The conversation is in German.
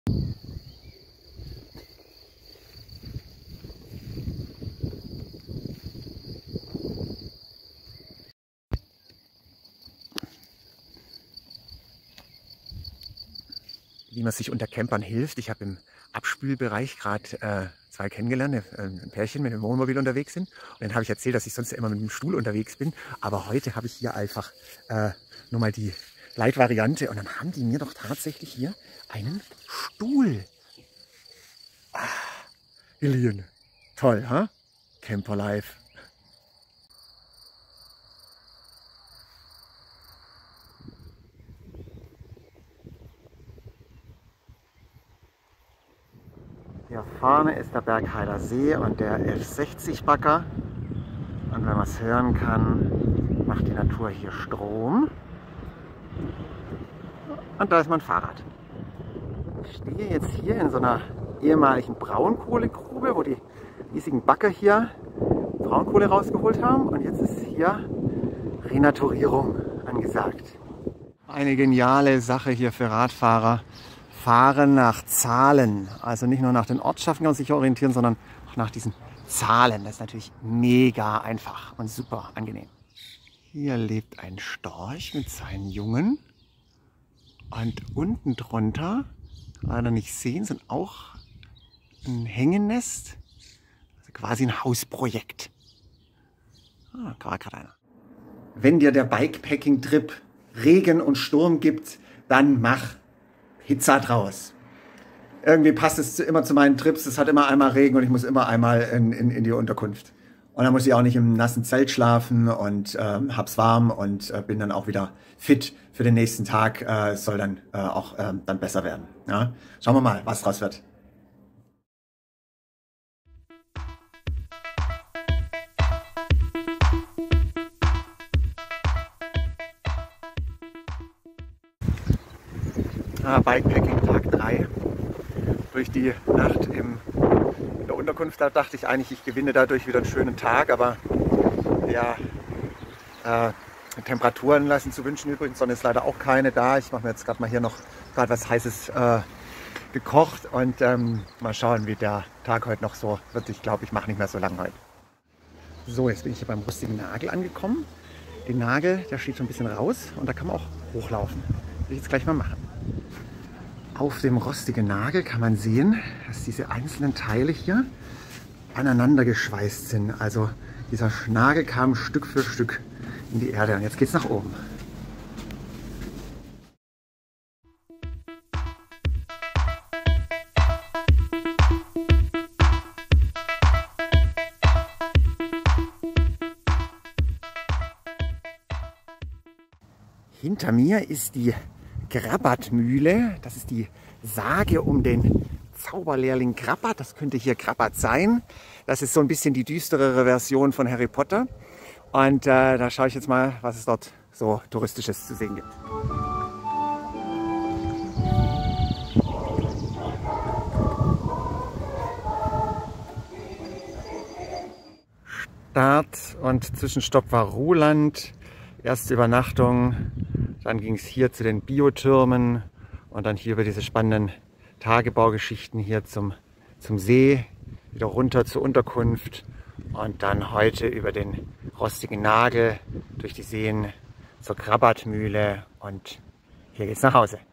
Wie man sich unter Campern hilft. Ich habe im Abspülbereich gerade zwei kennengelernt, ein Pärchen mit dem Wohnmobil unterwegs sind. Und dann habe ich erzählt, dass ich sonst ja immer mit dem Stuhl unterwegs bin. Aber heute habe ich hier einfach nur mal die Light-Variante. Und dann haben die mir doch tatsächlich hier einen Stuhl geliehen. Toll, ha? Camper Life. Hier vorne ist der Bergheider See und der F60-Bagger. Und wenn man es hören kann, macht die Natur hier Strom. Und da ist mein Fahrrad. Ich stehe jetzt hier in so einer ehemaligen Braunkohlegrube, wo die riesigen Bagger hier Braunkohle rausgeholt haben. Und jetzt ist hier Renaturierung angesagt. Eine geniale Sache hier für Radfahrer. Fahren nach Zahlen. Also nicht nur nach den Ortschaften kann man sich orientieren, sondern auch nach diesen Zahlen. Das ist natürlich mega einfach und super angenehm. Hier lebt ein Storch mit seinen Jungen. Und unten drunter, leider nicht sehen, sind auch ein Hängenest. Also quasi ein Hausprojekt. Ah, da war gerade einer. Wenn dir der Bikepacking-Trip Regen und Sturm gibt, dann mach Pizza draus. Irgendwie passt es immer zu meinen Trips. Es hat immer einmal Regen und ich muss immer einmal in die Unterkunft. Und dann muss ich auch nicht im nassen Zelt schlafen und hab's warm und bin dann auch wieder fit für den nächsten Tag. Es soll dann auch dann besser werden. Ja? Schauen wir mal, was draus wird. Bikepacking Tag 3. Durch die Nacht in der Unterkunft, da dachte ich eigentlich, ich gewinne dadurch wieder einen schönen Tag, aber ja, Temperaturen lassen zu wünschen übrigens, Sonne ist leider auch keine da. Ich mache mir jetzt gerade mal hier noch was Heißes gekocht und mal schauen, wie der Tag heute noch so wird. Ich glaube, ich mache nicht mehr so lange heute. So, jetzt bin ich hier beim rostigen Nagel angekommen. Den Nagel, der steht schon ein bisschen raus und da kann man auch hochlaufen. Das will ich jetzt gleich mal machen. Auf dem rostigen Nagel kann man sehen, dass diese einzelnen Teile hier aneinander geschweißt sind. Also dieser Nagel kam Stück für Stück in die Erde und jetzt geht es nach oben. Hinter mir ist die Grabbat-Mühle. Das ist die Sage um den Zauberlehrling Grabbat. Das könnte hier Grabbat sein. Das ist so ein bisschen die düsterere Version von Harry Potter. Und da schaue ich jetzt mal, was es dort so Touristisches zu sehen gibt. Start und Zwischenstopp war Ruhland. Erste Übernachtung. Dann ging es hier zu den Biotürmen und dann hier über diese spannenden Tagebaugeschichten hier zum See, wieder runter zur Unterkunft und dann heute über den rostigen Nagel durch die Seen zur Grabbat-Mühle und hier geht's nach Hause.